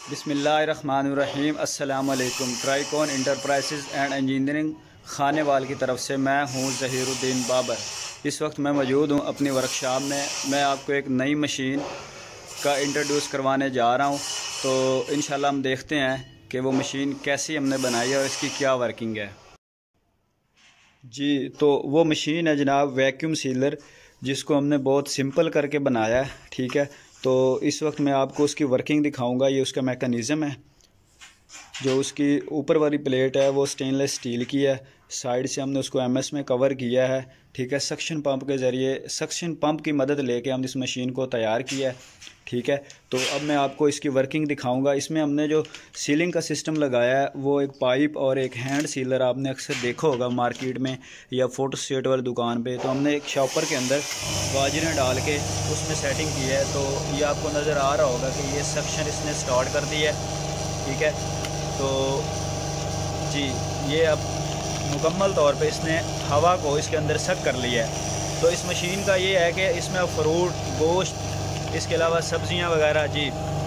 बिस्मिल्लाहिर्रहमानिर्रहीम। अस्सलाम वालेकुम। Tricon enterprises and engineering Khanewal की तरफ से मैं हूं ज़हीरुद्दीन बाबर। इस वक्त मैं मौजूद हूं अपनी वर्कशॉप में। मैं आपको एक नई मशीन का इंट्रोड्यूस करवाने जा रहा हूं, तो इंशाल्लाह हम देखते हैं कि वो मशीन कैसी हमने बनाई है और इसकी क्या वर्किंग है। जी, तो वो मशीन है जनाब वैक्यूम सीलर, जिसको हमने बहुत सिंपल करके बनाया है। ठीक है, तो इस वक्त मैं आपको उसकी वर्किंग दिखाऊंगा। ये उसका मैकेनिज़्म है। जो उसकी ऊपर वाली प्लेट है वो स्टेनलेस स्टील की है। साइड से हमने उसको एमएस में कवर किया है। ठीक है, सक्शन पंप के ज़रिए, सक्शन पंप की मदद लेके हम इस मशीन को तैयार किया है। ठीक है, तो अब मैं आपको इसकी वर्किंग दिखाऊंगा। इसमें हमने जो सीलिंग का सिस्टम लगाया है वो एक पाइप और एक हैंड सीलर आपने अक्सर देखा होगा मार्केट में या फोटो स्टेट वाली दुकान पे। तो हमने एक शॉपर के अंदर गाजरें डाल के उसमें सेटिंग की है। तो ये आपको नज़र आ रहा होगा कि ये सक्शन इसने स्टार्ट कर दी है। ठीक है, तो जी ये अब मुकम्मल तौर पे इसने हवा को इसके अंदर सक कर लिया है। तो इस मशीन का ये है कि इसमें फ्रूट, गोश्त, इसके अलावा सब्जियां वगैरह जी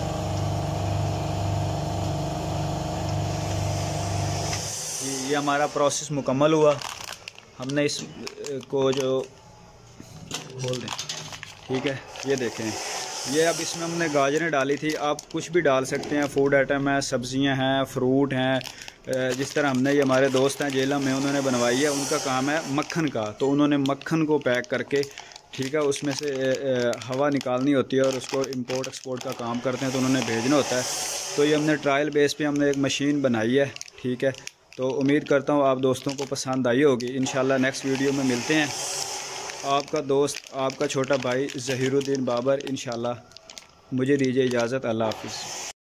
ये हमारा प्रोसेस मुकम्मल हुआ। हमने इस को जो खोल दें। ठीक है, ये देखें, ये अब इसमें हमने गाजरें डाली थी। आप कुछ भी डाल सकते हैं, फूड आइटम है, सब्जियां हैं, फ्रूट हैं। जिस तरह हमने, ये हमारे दोस्त हैं जेलम में, उन्होंने बनवाई है। उनका काम है मक्खन का, तो उन्होंने मक्खन को पैक करके, ठीक है, उसमें से हवा निकालनी होती है और उसको इंपोर्ट एक्सपोर्ट का काम करते हैं, तो उन्होंने भेजना होता है। तो ये हमने ट्रायल बेस पे हमने एक मशीन बनाई है। ठीक है, तो उम्मीद करता हूँ आप दोस्तों को पसंद आई होगी। इंशाल्लाह नेक्स्ट वीडियो में मिलते हैं। आपका दोस्त, आपका छोटा भाई ज़हीरुद्दीन बाबर। इंशाल्लाह मुझे दीजिए इजाज़त। अल्लाह हाफ़िज़।